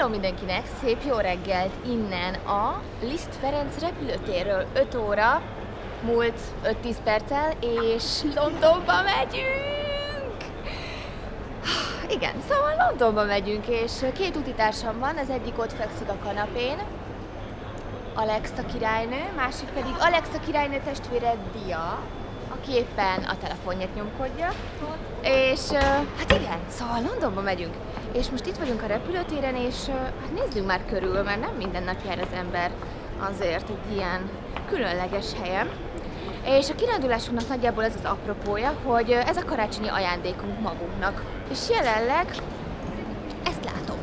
Hello mindenkinek, szép jó reggelt innen a Liszt Ferenc repülőtérről. 5 óra, múlt 5-10 perccel, és Londonba megyünk! Igen, szóval Londonba megyünk, és 2 utitársam van, az egyik ott fekszik a kanapén, Alexa királynő, másik pedig Alexa királynő testvére Dia, aki éppen a telefonját nyomkodja. És hát igen, szóval Londonba megyünk. És most itt vagyunk a repülőtéren, és hát nézzünk már körül, mert nem minden nap jár az ember azért egy ilyen különleges helyen. És a kirándulásunknak nagyjából ez az apropója, hogy ez a karácsonyi ajándékunk magunknak. És jelenleg ezt látom.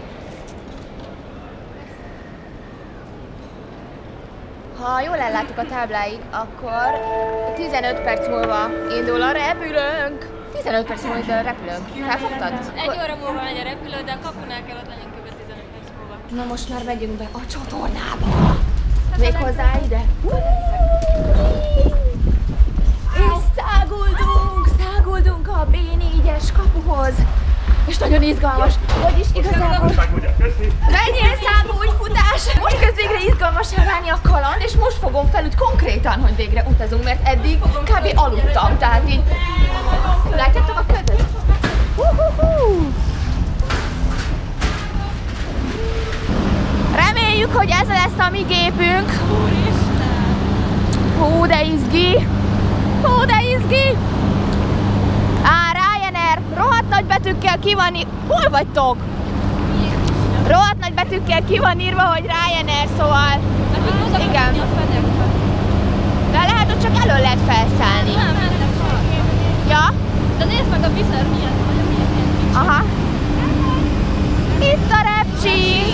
Ha jól ellátjuk a tábláig, akkor 15 perc múlva indul a repülőnk. 15 perc múlva indul a repülőnk. Felfogtad? 1 óra múlva megy a repülő, de a kapunál kell ott legyünk kb. 15 perc múlva. Na most már megyünk be a csatornába. Méghozzá ide. És száguldunk a B4-es kapuhoz. És nagyon izgalmas, vagyis igazából menjél szágulj futás! Most kezd végre izgalmassá válni a kaland, és most fogom fel úgy konkrétan, hogy végre utazunk, mert eddig kb. Aludtam, tehát így... Látjátok a ködöt? Reméljük, hogy ez lesz a mi gépünk. Hú, de izgi! Hú, de izgi! Ryanair, rohadt nagy betűkkel ki van írva. Hol vagytok? Rohadt nagy betűkkel ki van írva, hogy Ryanair, szóval... Igen. De lehet, hogy csak elől lehet felszállni. Ja? De nézd meg a Wizz milyen. Aha. Itt a repcsi!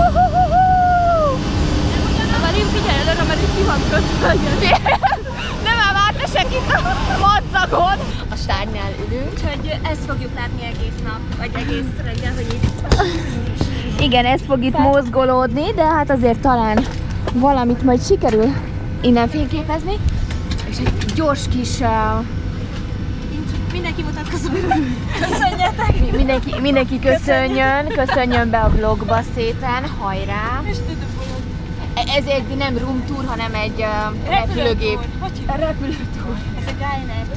Na már én figyelj előre, mert itt ki van kötve. Nem áll már te segít a madzagon! A stárnál ülünk. Úgyhogy ezt fogjuk látni egész nap, vagy egész reggel, hogy itt. Igen, ez fog itt mozgolódni, de hát azért talán valamit majd sikerül innen fényképezni. És egy gyors kis... Mindenki mutatkozom. Köszönjetek! Mindenki köszönjön be a vlogba szépen, hajrá! Ez egy nem room tour, hanem egy repülőgép. Repülőtúr. Ez egy Ryanair.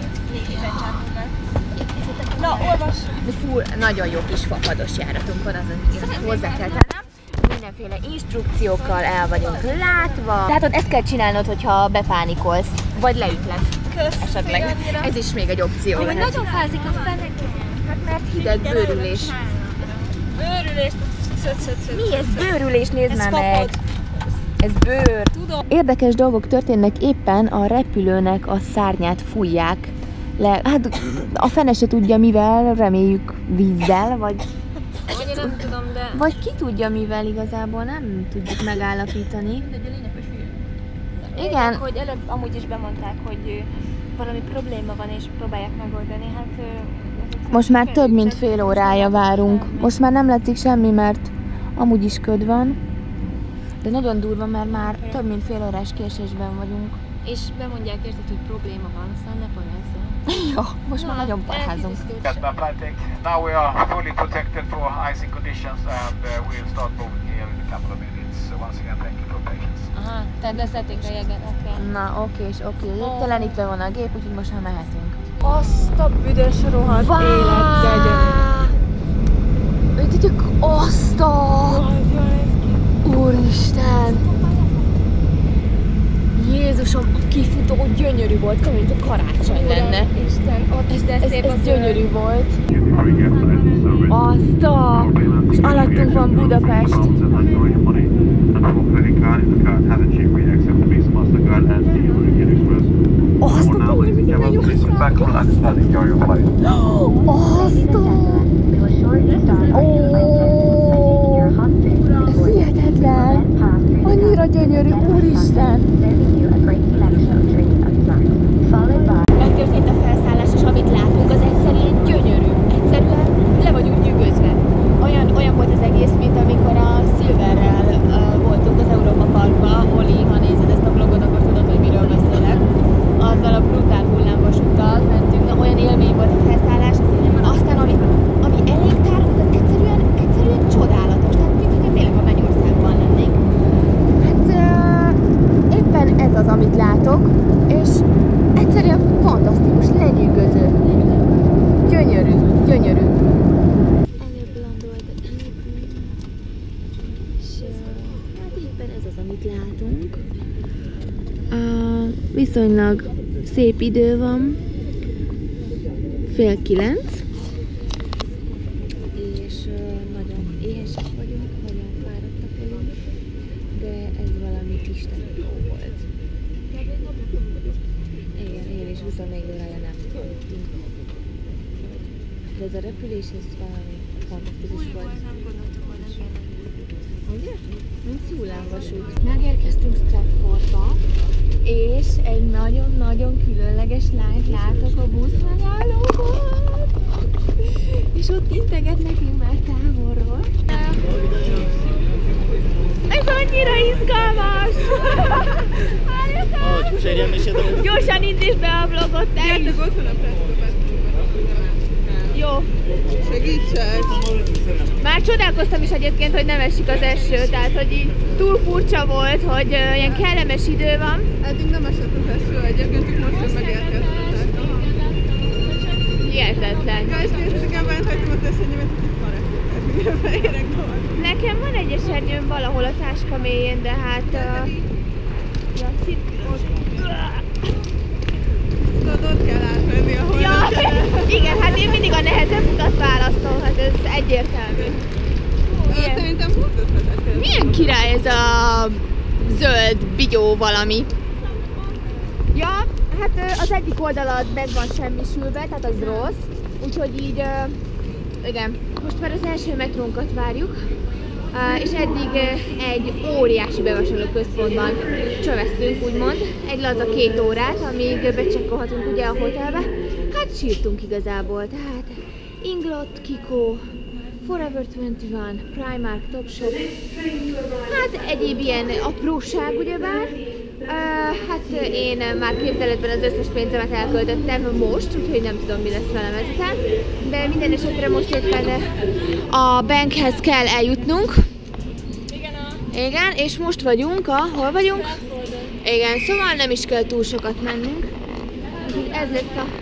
Na, olvas! Fú, nagyon jó kis fapados járatunk van, azon hozzá kell tennem. Mindenféle instrukciókkal el vagyunk látva. Tehát ott ezt kell csinálnod, hogyha bepánikolsz, vagy leütlek. Esetleg. Ez is még egy opció lehet. Nagyon fázik a feneken. Hát mert hideg bőrülés. Bőrülés. Mi ez bőrülés? Nézd már meg! Ez bőr. Tudom. Érdekes dolgok történnek, éppen a repülőnek a szárnyát fújják le. Hát a fene se tudja mivel, reméljük vízzel, vagy... Én nem tudom, de... Vagy ki tudja mivel igazából, nem tudjuk megállapítani. Igen. Hogy előbb amúgy is bemondták, hogy valami probléma van és próbálják megoldani, hát... Most már több mint fél órája várunk. Most már nem látszik semmi, mert amúgy is köd van. De nagyon durva, mert már több mint fél órás késésben vagyunk. És bemondják érted, hogy probléma van, szóval ne panyasszál. Jó, most már nagyon parházunk. Now we are fully protected for icing conditions and we'll start moving here in a couple of minutes. So once again, thank you for patience. Aha, tehát leszették a jeget, oké. Na, oké. Jégtelenítve van a gép, úgyhogy most már mehetünk. Azt a büdös rohadt életjegyet. Tudjuk, azt a... Úristen! Jézusom, a kifutó gyönyörű volt, mint a karácsony lenne. Isten, ott is de szép Ez gyönyörű volt. Azt a... És alattunk van Budapest. Azt a milyen jó! Azt a... Ez hihetetlen! Annyira gyönyörű, úristen! Megtörtént a felszállás, és amit látunk, az egyszerűen gyönyörű. Egyszerűen le vagyunk nyűgözve. Olyan volt az egész, mint amikor a Silverrel voltunk az Európa Parkban. Oli, ha nézed ezt a vlogot, akkor tudod, hogy miről beszélek. Azzal a brutál hullámvasúttal mentünk, na olyan élmény volt a felszállás. Aztán ami elég tárult, az egyszerűen csodálatos. Tehát amit látunk. Viszonylag szép idő van, 8:30, és nagyon éhesek vagyunk, nagyon fáradtak vagyunk, de ez valami Isten jó volt. Igen, én is 24 órája nem aludtunk. De ez a repülés, ez valami fantasztikus volt. Ugye? Mint hullámvasút. Megérkeztünk Stratfordba, és egy nagyon-nagyon különleges lányt látok a buszmegállóban. És ott integet nekünk már távolról. Ez annyira izgalmas! Gyorsan indítsd be a vlogot, te is! Gyertek, ott van a Presto. Jó. Segítsek! Már csodálkoztam is egyébként, hogy nem esik az eső, tehát hogy így túl furcsa volt, hogy ilyen kellemes idő van. Eddig nem esett az eső, egyébként csak most megérkeztetek. Hihetetlen. Guys, készségem bent hagytam az esernyőmet, hogy itt van repülni, mire beérek tovább. Nekem van egy esernyőm valahol a táska mélyén, de hát... Tudod, ott kell átmenni, ahol Ja, nem. igen, hát én mindig a nehezebb utat választom, hát ez egyértelmű. Szerintem pont ötletek. Milyen király ez a zöld bigyó valami? Ja, hát az egyik oldalad meg van semmisülve, tehát az rossz, úgyhogy így, igen, most már az első metrónkat várjuk, és eddig egy óriási bevásárlóközpontban csöveztünk, úgymond, egy laza 2 órát, amíg becsekkolhatunk ugye a hotelbe. Hát sírtunk igazából, tehát Inglot, Kiko, Forever 21, Primark, Topshop, hát egyéb ilyen apróság ugyebár. Hát én már képzeletben az összes pénzemet elköltöttem most, úgyhogy nem tudom, mi lesz velem ezután. De minden esetre most éppen a bankhez kell eljutnunk. Igen, és most vagyunk hol vagyunk? Igen, szóval nem is kell túl sokat mennünk. Úgyhogy ez lesz a...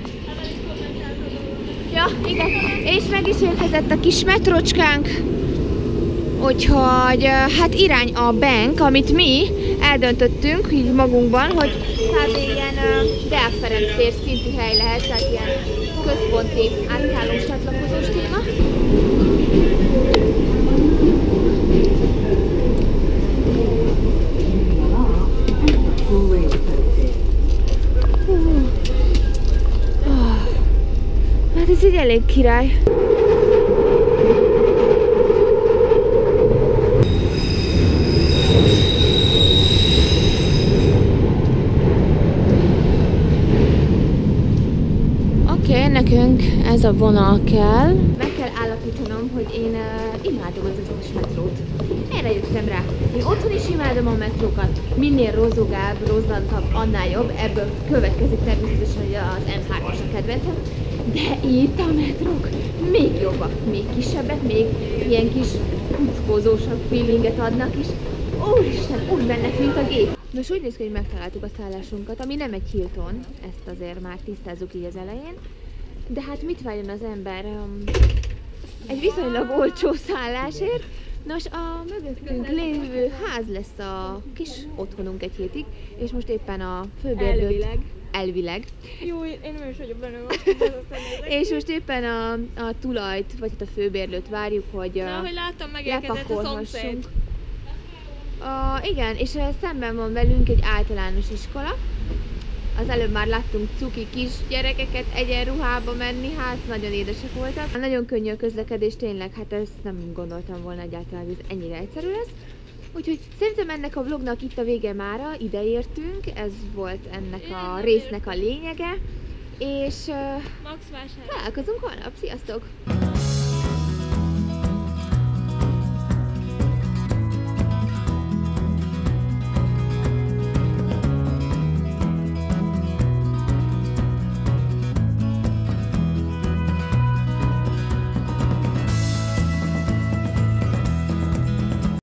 Ja, igen, és meg is érkezett a kis metrocskánk. Úgyhogy hát irány a bank, amit mi eldöntöttünk így magunkban, hogy kb. Ilyen Deák Ferenc tér szintű hely lehet, tehát ilyen központi átszállós csatlakozós téma. Hát ez így elég király. Oké, nekünk ez a vonal kell. Meg kell állapítanom, hogy én imádom az összes metrót. Erre jöttem rá. Én otthon is imádom a metrókat. Minél rozogább, rozzantabb, annál jobb. Ebből következik természetesen, hogy az M3-as a kedvencem. De itt a metrók még jobbak, még kisebbek, még ilyen kis kuckózósabb feelinget adnak is. Úristen, úgy mennek, mint a gép. Nos, úgy néz ki, hogy megtaláltuk a szállásunkat, ami nem egy Hilton, ezt azért már tisztázzuk így az elején. De hát mit várjon az ember egy viszonylag olcsó szállásért? Nos, a mögöttünk lévő ház lesz a kis otthonunk egy hétig, és most éppen a főbérlőt... Elvileg. Jó, én nem is vagyok benne most. És most éppen a tulajt, vagy hát a főbérlőt várjuk, hogy ahogy láttam, megérkezett a szomszéd. Igen, és szemben van velünk egy általános iskola. Az előbb már láttunk cuki kis gyerekeket egyenruhába menni, hát nagyon édesek voltak. Nagyon könnyű a közlekedés, tényleg, hát ezt nem gondoltam volna egyáltalán, hogy ez ennyire egyszerű lesz. Úgyhogy szerintem ennek a vlognak itt a vége mára, ide értünk, ez volt ennek a résznek a lényege, és találkozunk holnap, sziasztok!